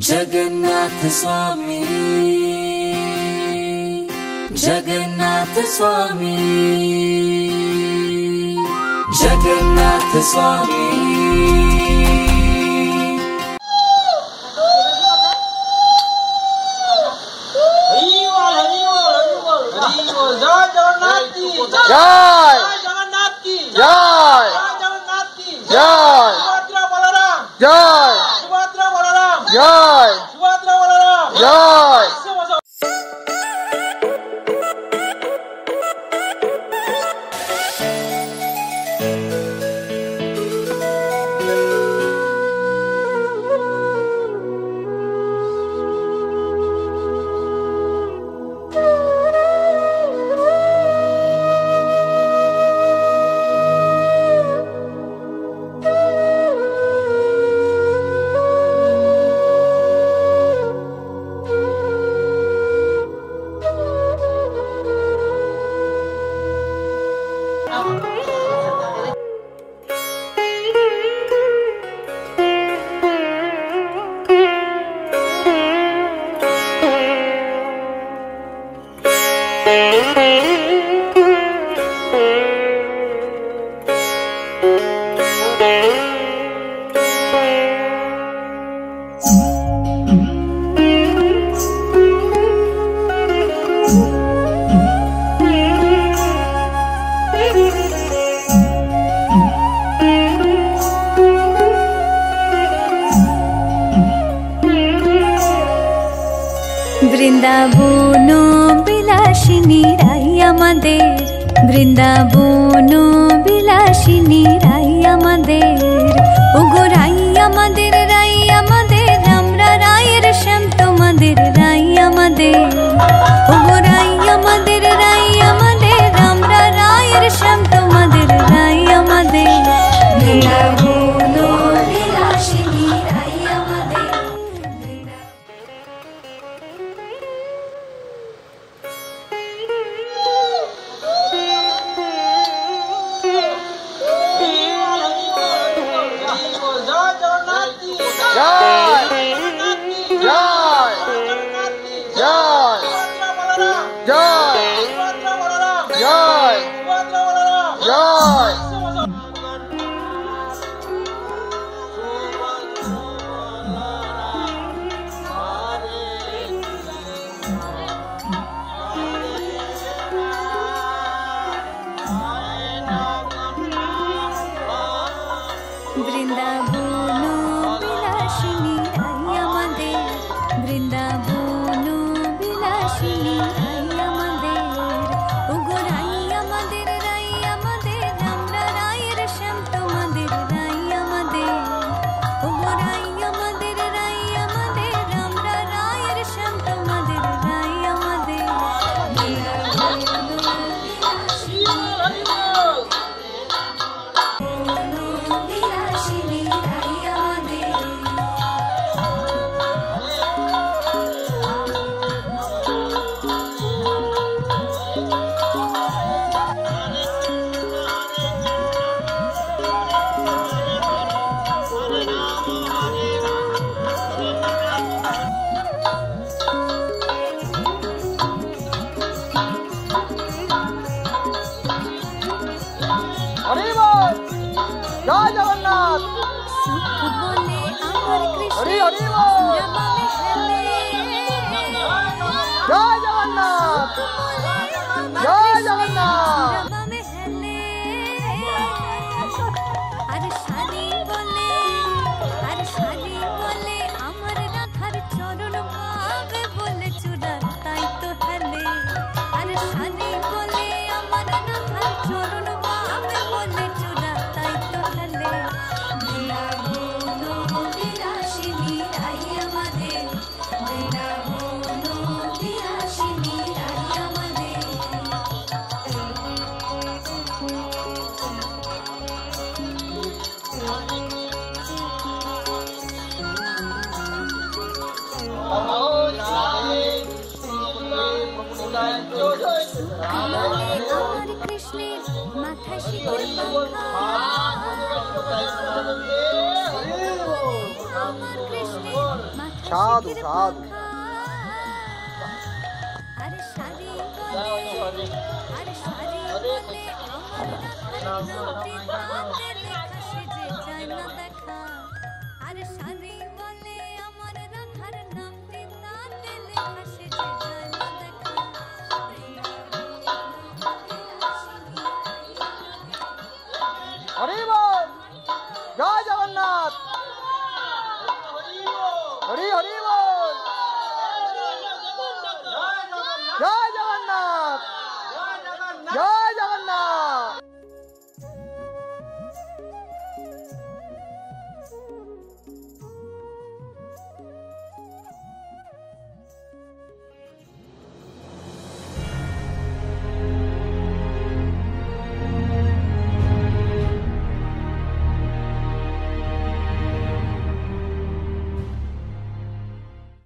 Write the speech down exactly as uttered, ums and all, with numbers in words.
जगन्नाथ स्वामी जगन्नाथ स्वामी जगन्नाथ स्वामी जय जगन्नाथ की जय जगन्नाथ की जय सुभद्रा बलराम जय सुभद्रा बलराम जय सुभद्रा बलराम जय। বৃন্দাবন বিলাসিনী রাই আমাদের, বৃন্দাবন বিলাসিনী রাই আমাদের, ওগো রাই আমাদের, রাই আমাদের, আমরা রায়ের শ্যাম তোমাদের রাই আমাদের, ওগো রাই আমাদের, রাই আমাদের, আমরা রায়ের শ্যাম তোমাদের রাই আমাদের, বৃন্দাবন বিলাসিনী রাই আমাদের। বৃন্দাবন বিলাসিনী রাই আমাদের, বৃন্দাবন বিলাসিনী রাই আমাদের, ওগো রাই আমাদের, রাই আমাদের, আমরা রায়ের শ্যাম তোমাদের রাই আমাদের, ওগো রাই আমাদের, রাই আমাদের, আমরা রায়ের শ্যাম তোমাদের রাই আমাদের, বৃন্দাবন বিলাসিনী রাই আমাদের। जय जगन्नाथ सुख बोले अमर कृष्ण हरि हरि बोल। रवा में हेले, जय जगन्नाथ जय जगन्नाथ रवा में हेले, अरे शादी बोले, अरे शादी बोले अमर राखार चरण भावे बोले चूड़ा ताई तो हेले, अरे शादी बोले अमर राखार चरण भावे बोले चूड़ा ताई तो हेले, বৃন্দাবন বিলাসিনী রাই আমাদের, বৃন্দাবন বিলাসিনী রাই আমাদের। আমার কৃষ্ণের মাথা শিখর পাখা, আমার কৃষ্ণের মাথা সাধু সাধু আরে শাড়ি বলে আরে শাড়ি বলে আমার নামটি তাতে লেখা সেজে যায় না দেখা আরে শাড়ি বলে আমার রাখার নামটি তাতে লেখা সেজে যায় না দেখা হরি বল জয় জগন্নাথ হরি হরি বল